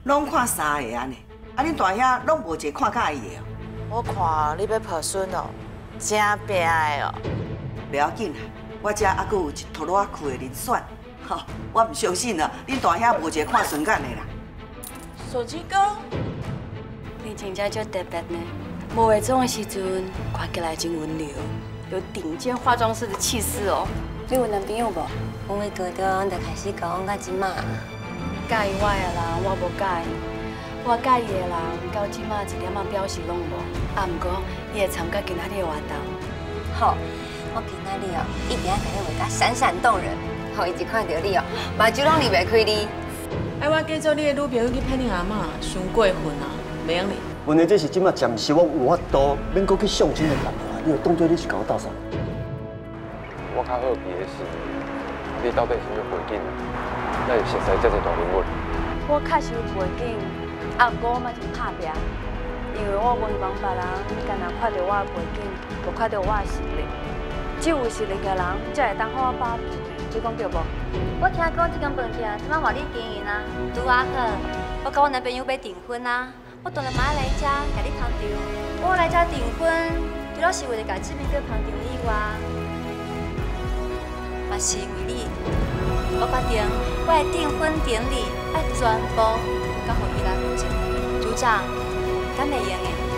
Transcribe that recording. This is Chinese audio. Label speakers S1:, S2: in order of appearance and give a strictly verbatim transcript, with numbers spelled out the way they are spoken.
S1: 拢看三个安尼，啊，恁大兄拢无一个看介意的哦。
S2: 我看你要抱孙哦，真拼的哦。
S1: 不要紧啦，我遮还阁有一拖拉库的人选，吼，我唔相信啊，恁大兄无一个看顺眼的啦。
S2: 手机哥，
S3: 你真正足特别呢，无化妆的时阵看起来真温柔，有顶尖化妆师的气势哦。你有男朋友无？
S4: 阮为高中就开始交往到即马。
S3: 介意我的人我无介意，我介意的人到即马一点仔表示拢无。啊，毋过伊会参加今仔日的活动。
S4: 好，我今仔日哦，一定要甲你画甲闪闪动人，互伊一看到你哦，目睭拢离袂开你。
S2: 哎，我叫做你的女朋友去骗你阿嬷，伤过分啊，袂用你。
S5: 问题这是即马暂时我有法度，免搁去相亲的人啊，你就当作你是甲我斗相。
S6: 我较好奇的是，你到底是啥背景啊？哪会熟悉这个大人物？
S3: 我确实有背景，啊，不过我嘛是拍拼，因为我无希望别人干那看到我的背景，无看到我的实力。只有实力的人才会当好我把柄，你讲对无？
S4: 我听讲这间饭店即摆换你经营啊，拄啊好。我甲我男朋友要订婚啊，我当然嘛要来遮甲你捧场。我来遮订婚，除了是为了甲这边叫捧场以外，嘛是因为你。我决定我的订婚典礼要全部交予伊来负责。组长，敢会用的？